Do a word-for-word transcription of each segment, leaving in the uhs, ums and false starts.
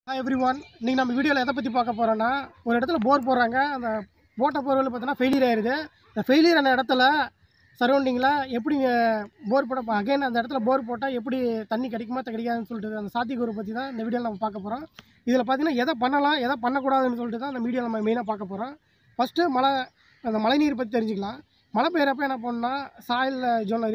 Hi everyone. இன்னைக்கு நம்ம வீடியோல எதை பத்தி பார்க்க போறோம்னா ஒரு இடத்துல போர் போடுறாங்க. அந்த போட்ட போர்வெல் பார்த்தீங்கன்னா ஃபெயிலியர் ஆயிருது. அந்த ஃபெயிலியர் ஆன இடத்துல சரௌண்டிங்ல எப்படி போர் போட அகைன் அந்த இடத்துல போர் போட்டா எப்படி தண்ணி கிடைக்குமா கிடைக்காதுன்னு சொல்லிட்டு அந்த சாத்தியக்கூறு பத்தி தான் இந்த வீடியோல நம்ம பார்க்க போறோம். இதில் பார்த்தீங்கன்னா எதை பண்ணலாம் எதை பண்ணக்கூடாதுன்னு சொல்லிட்டு தான் இந்த வீடியோ நம்ம மெயினாக பார்க்க போகிறோம். ஃபஸ்ட்டு மழை அந்த மழைநீர் பற்றி தெரிஞ்சுக்கலாம். மழை பெய்யறப்ப என்ன பண்ணணும்னா சாயில் ஜோனில்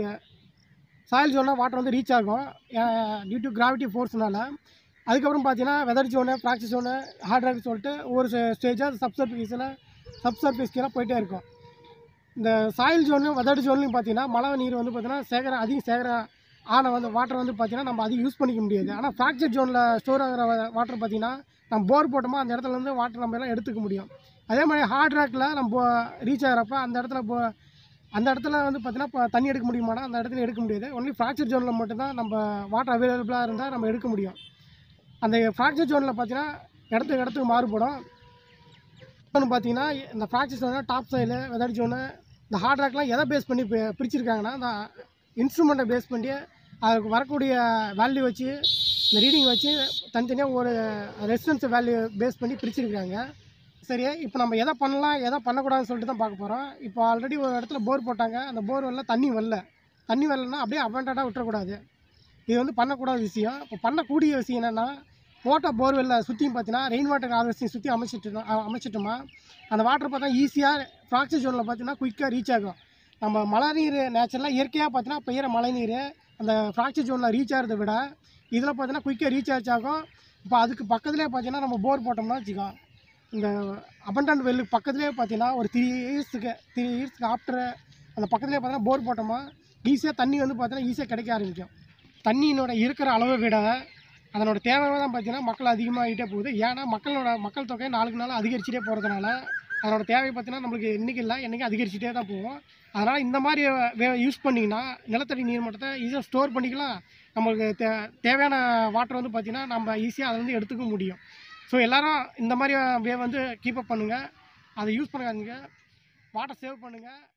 சாயில் ஜோனில் வாட்டர் வந்து ரீச் ஆகும் டியூ டு கிராவிட்டி ஃபோர்ஸ்னால. அதுக்கப்புறம் பார்த்தீங்கன்னா weather zone fracture zone hard ராக்னு சொல்லிட்டு ஒவ்வொரு ஸ்டேஜாக சப்சர்ஃபேஸில் சப்சர்ஃபேஸ் கீழே போயிட்டே இருக்கும். இந்த சாயில் ஜோன்லையும் வெதர் ஜோன்லையும் பார்த்தீங்கன்னா மழை நீர் வந்து பார்த்தீங்கன்னா சேகரம் அதிகம் சேகரம் ஆன வந்து வாட்டர் வந்து பார்த்தீங்கன்னா நம்ம அதிகம் யூஸ் பண்ணிக்க முடியாது. ஆனால் ஃப்ராக்சர் ஜோனில் ஸ்டோர் ஆகிற வாட்டர் பார்த்தீங்கன்னா நம்ம போர் போட்டோமோ அந்த இடத்துலேருந்து வாட்டர் நம்ம எல்லாம் எடுத்துக்க முடியும். அதே மாதிரி ஹார்ட் ராக்கில் நம்ம ரீச் ஆகிறப்ப அந்த இடத்துல போ அந்த இடத்துல வந்து பார்த்தீங்கன்னா இப்போ தண்ணி எடுக்க முடியுமானா அந்த இடத்துல எடுக்க முடியாது. ஒன்லி ஃப்ராக்சர் ஜோனில் மட்டும்தான் நம்ம வாட்டர் அவைலபிளாக இருந்தால் நம்ம எடுக்க முடியும். அந்த ஃப்ராக்சர் ஜோனில் பார்த்தீங்கன்னா இடத்துக்கு இடத்துக்கு மாறுபடும். இன்னொன்று பார்த்தீங்கன்னா இந்த ஃப்ராக்சர் ஜோனில் டாப் சைடில் வெதர் ஜோனு இந்த ஹார்ட் ராக்லாம் எதை பேஸ் பண்ணி பிரிச்சிருக்காங்கன்னா இந்த இன்ஸ்ட்ருமெண்ட்டை பேஸ் பண்ணி அதுக்கு வரக்கூடிய வேல்யூ வச்சு இந்த ரீடிங் வச்சு தனித்தனியாக ஒரு ரெசிஸ்டன்ஸ் வேல்யூ பேஸ் பண்ணி பிரிச்சிருக்காங்க. சரி, இப்போ நம்ம எதை பண்ணலாம் எதை பண்ணக்கூடாதுன்னு சொல்லிட்டு தான் பார்க்க போகிறோம். இப்போ ஆல்ரெடி ஒரு இடத்துல போர் போட்டாங்க. அந்த போர் வரல தண்ணி வரல தண்ணி வரலன்னா அப்படியே அபண்டடாக விட்டுறக்கூடாது. இது வந்து பண்ணக்கூடாத விஷயம். இப்போ பண்ணக்கூடிய விஷயம் என்னென்னா போட்ட போர்வெல்ல சுற்றியும் பார்த்தீங்கன்னா ரெயின் வாட்டர் ஹார்வெஸ்டிங் சுற்றி அமைச்சிட்டு அமைச்சிட்டோமா அந்த வாட்டர் பார்த்தா ஈஸியாக ஃப்ராக்சர் ஜோனில் பார்த்தீங்கன்னா குயிக்காக ரீச் ஆகும். நம்ம மழை நீர் நேச்சுரலாக இயற்கையாக பார்த்தீங்கன்னா பெய்கிற மழை நீர் அந்த ஃப்ராக்சர் ஜோனில் ரீச் ஆகிறத விட இதில் பார்த்தீங்கன்னா குயிக்காக ரீசார்ஜ் ஆகும். இப்போ அதுக்கு பக்கத்துலேயே பார்த்தீங்கன்னா நம்ம போர் போட்டோம்னா வச்சுக்கோ இந்த அபண்டன்ட் வெல்லுக்கு பக்கத்துலேயே பார்த்தீங்கன்னா ஒரு த்ரீ இயர்ஸுக்கு த்ரீ இயர்ஸ்க்கு ஆஃப்டர் அந்த பக்கத்துலேயே பார்த்தீங்கன்னா போர் போட்டோமா ஈஸியாக தண்ணி வந்து பார்த்தீங்கன்னா ஈஸியாக கிடைக்க ஆரம்பிக்கும். தண்ணியினோட இருக்கிற அளவை விட அதனோட தேவை தான் பார்த்தீங்கன்னா மக்கள் அதிகமாகிட்டே போகுது. ஏன்னா மக்களோட மக்கள் தொகை நாளுக்கு நாள் அதிகரிச்சுட்டே போகிறதுனால அதனோட தேவை பார்த்தீங்கன்னா நம்மளுக்கு இன்றைக்கி இல்லை என்றைக்கும் அதிகரிச்சுட்டே தான் போகும். அதனால் இந்த மாதிரி வே யூஸ் பண்ணிங்கன்னா நிலத்தடி நீர் மட்டத்தை ஈஸியாக ஸ்டோர் பண்ணிக்கலாம். நம்மளுக்கு தே தேவையான வாட்டர் வந்து பார்த்திங்கன்னா நம்ம ஈஸியாக அதை வந்து எடுத்துக்க முடியும். ஸோ எல்லோரும் இந்த மாதிரி வே வந்து கீப்பப் பண்ணுங்கள். அதை யூஸ் பண்ணாதீங்க. வாட்டர் சேவ் பண்ணுங்கள்.